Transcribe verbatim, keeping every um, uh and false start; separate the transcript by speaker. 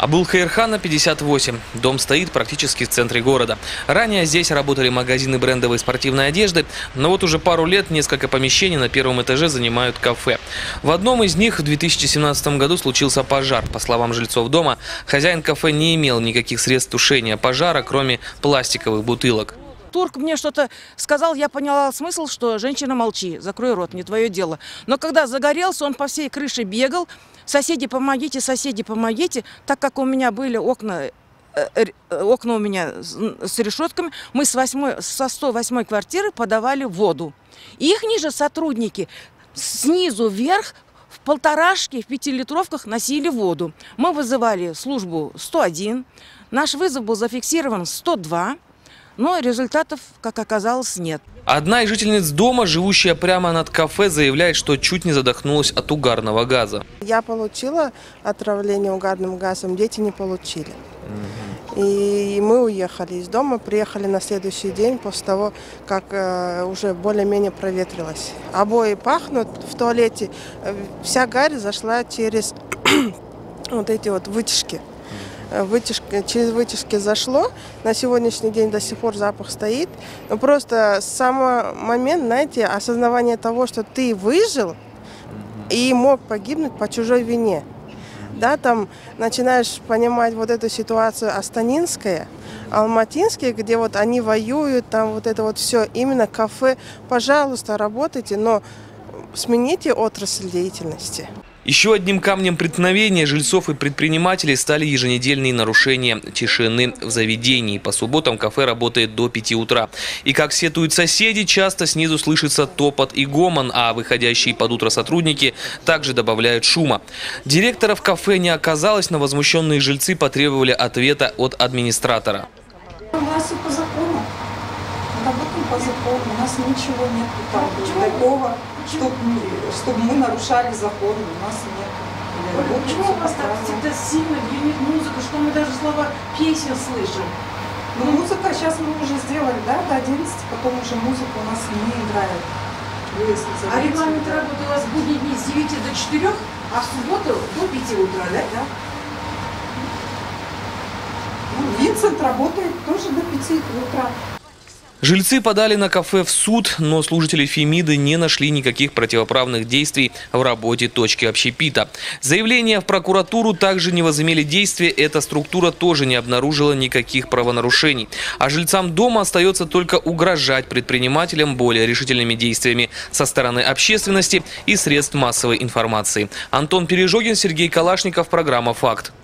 Speaker 1: Абулхаирхана, пятьдесят восемь. Дом стоит практически в центре города. Ранее здесь работали магазины брендовой спортивной одежды, но вот уже пару лет несколько помещений на первом этаже занимают кафе. В одном из них в две тысячи семнадцатом году случился пожар. По словам жильцов дома, хозяин кафе не имел никаких средств тушения пожара, кроме пластиковых бутылок.
Speaker 2: Турк мне что-то сказал, я поняла смысл, что женщина, молчи, закрой рот, не твое дело. Но когда загорелся, он по всей крыше бегал. Соседи, помогите, соседи, помогите. Так как у меня были окна, э, окна у меня с решетками, мы с восьмой, со сто восьмой квартиры подавали воду. И их ниже сотрудники снизу вверх в полторашке, в пятилитровках носили воду. Мы вызывали службу сто один, наш вызов был зафиксирован сто два. Но результатов, как оказалось, нет.
Speaker 1: Одна из жительниц дома, живущая прямо над кафе, заявляет, что чуть не задохнулась от угарного газа.
Speaker 3: Я получила отравление угарным газом, дети не получили. И мы уехали из дома, приехали на следующий день после того, как э, уже более-менее проветрилось. Обои пахнут в туалете, вся гарь зашла через вот эти вот вытяжки. Вытяжки, через вытяжки зашло. На сегодняшний день до сих пор запах стоит. Но просто сам момент, знаете, осознавание того, что ты выжил и мог погибнуть по чужой вине. Да, там начинаешь понимать вот эту ситуацию астанинская, алматинская, где вот они воюют, там вот это вот все. Именно кафе, пожалуйста, работайте, но смените отрасль деятельности.
Speaker 1: Еще одним камнем преткновения жильцов и предпринимателей стали еженедельные нарушения тишины в заведении. По субботам кафе работает до пяти утра. И, как сетуют соседи, часто снизу слышится топот и гомон, а выходящие под утро сотрудники также добавляют шума. Директоров кафе не оказалось, но возмущенные жильцы потребовали ответа от администратора.
Speaker 4: У нас и по закону. Работаем по закону. У нас ничего нет такого, чтобы, чтобы мы нарушали закон. У нас нет.
Speaker 2: Почему у вас так всегда сильно гремит музыка, что мы даже слова песен слышим?
Speaker 4: Ну, музыка сейчас мы уже сделали, да, до одиннадцати, потом уже музыка у нас не играет. Вы,
Speaker 2: а регламент работы у вас будние дни с девяти до четырёх, а в субботу до пяти утра, да?
Speaker 4: Да. Ну, Винсент работает тоже до пяти утра.
Speaker 1: Жильцы подали на кафе в суд, но служители Фемиды не нашли никаких противоправных действий в работе точки общепита. Заявления в прокуратуру также не возымели действия, эта структура тоже не обнаружила никаких правонарушений. А жильцам дома остается только угрожать предпринимателям более решительными действиями со стороны общественности и средств массовой информации. Антон Пережогин, Сергей Калашников, программа «Факт».